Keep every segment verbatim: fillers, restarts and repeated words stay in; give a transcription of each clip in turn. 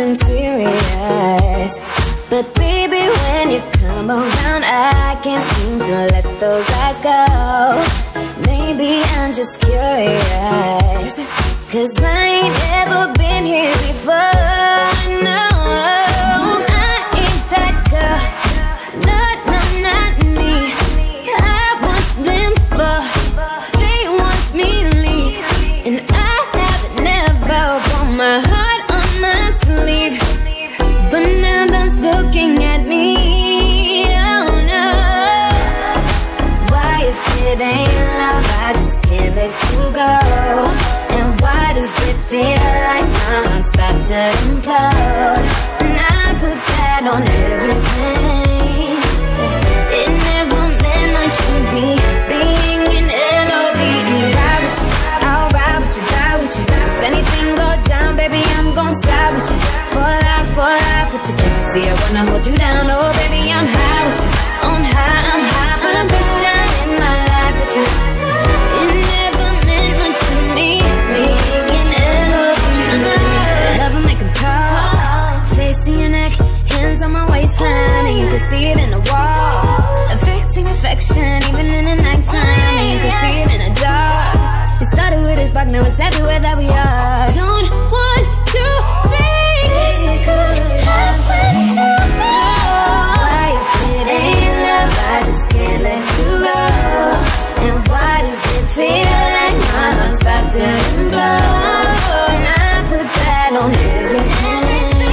seem serious, but baby, when you come around, I can't seem to let those eyes go. Maybe I'm just curious, 'cause I ain't ever been here before. No, I ain't that girl. No, no, not me. I want them for, they want me leave, and I have never put my heart on my sleeve. But now them's looking at me. Oh no. Why, if it ain't love, I just can't let you go? And why does it feel like my heart's about to implode? And I put that on everything. It never meant much to me, being in L O V E. Ride with you, I'll ride with you, die with you. If anything go down, baby, I'm gon' side with you. For life, for life with you. Can't you see I wanna hold you down? Oh baby, I'm high with you. On high, I'm high for the first time in my life with you. It never meant much to me, being in L O V E. Love will make them talk, face in your neck, hands on my waistline, and you can see it in the wall. Affecting affection, even in the nighttime, and you can see it in the dark. It started with a spark, now it's everywhere that we are. Don't want to think this could happen to me. Why, if it ain't love, I just can't let you go? And why does it feel like my heart's about to implode? And I put that on everything.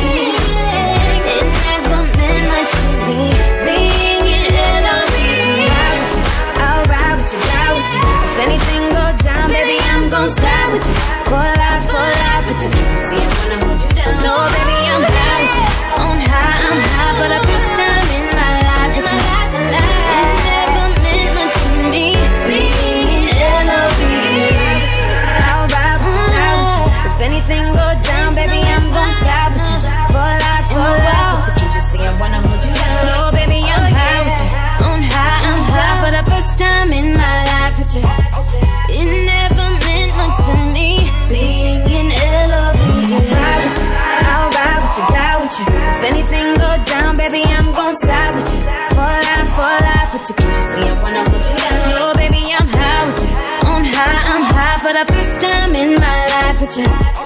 It never meant much to me, being in L O V E. Ride with you, I'll ride with you, die with you. If anything go down, baby, I'm gon' side with you. For life, for life with you. Can't you see I wanna hold you down? No, baby, I'm high with you. On high, I'm high for the first time in my life with you. It never meant much to me, being in L O V E. I'll ride with you, die with you. If anything go down, baby, I'm gon' side with you. For life, for life with you. Can't you see I wanna hold you down? No, baby, I'm high with you. On high, I'm high for the first time in my life with you. It never meant much to me, being in L O V E. Ride with you, I'll ride with you, die with you. If anything go down, baby, I'm gon' side with you. For life, for life with you. Can't you see I wanna hold you down? Oh baby, I'm high with you. On high, I'm high for the first time in my life with you.